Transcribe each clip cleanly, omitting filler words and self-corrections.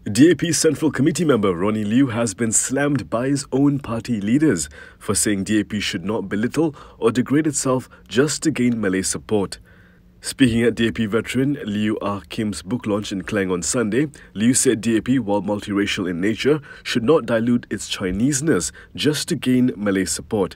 DAP Central Committee member Ronnie Liu has been slammed by his own party leaders for saying DAP should not belittle or degrade itself just to gain Malay support. Speaking at DAP veteran Liu Ah Kim's book launch in Klang on Sunday, Liu said DAP, while multiracial in nature, should not dilute its Chineseness just to gain Malay support.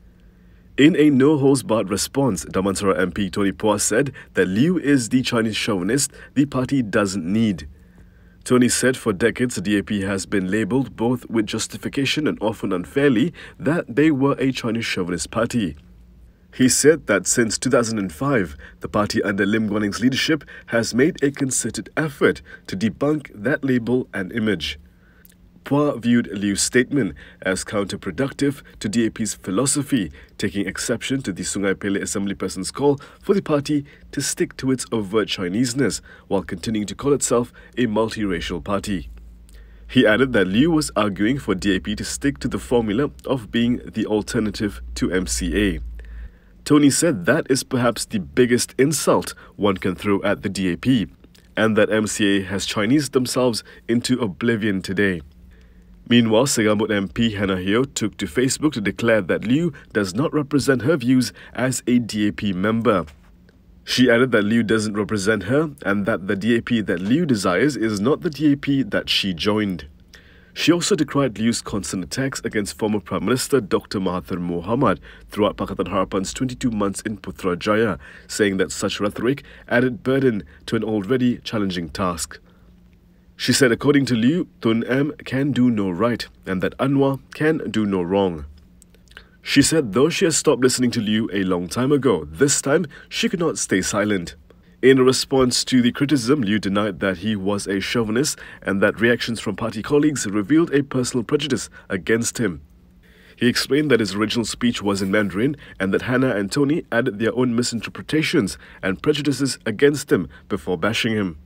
In a no-holds-barred response, Damansara MP Pua said that Liu is the Chinese chauvinist the party doesn't need. Tony said for decades the DAP has been labelled, both with justification and often unfairly, that they were a Chinese chauvinist party. He said that since 2005, the party under Lim Guan Eng's leadership has made a concerted effort to debunk that label and image. Pua viewed Liu's statement as counterproductive to DAP's philosophy, taking exception to the Sungai Pelik Assemblyperson's call for the party to stick to its overt Chineseness while continuing to call itself a multiracial party. He added that Liu was arguing for DAP to stick to the formula of being the alternative to MCA. Tony said that is perhaps the biggest insult one can throw at the DAP, and that MCA has Chinesed themselves into oblivion today. Meanwhile, Segambut MP Yeoh took to Facebook to declare that Liu does not represent her views as a DAP member. She added that Liu doesn't represent her and that the DAP that Liu desires is not the DAP that she joined. She also decried Liu's constant attacks against former Prime Minister Dr. Mahathir Mohamad throughout Pakatan Harapan's 22 months in Putrajaya, saying that such rhetoric added burden to an already challenging task. She said according to Liu, Tun M can do no right and that Anwar can do no wrong. She said though she has stopped listening to Liu a long time ago, this time she could not stay silent. In response to the criticism, Liu denied that he was a chauvinist and that reactions from party colleagues revealed a personal prejudice against him. He explained that his original speech was in Mandarin and that Hannah and Tony added their own misinterpretations and prejudices against him before bashing him.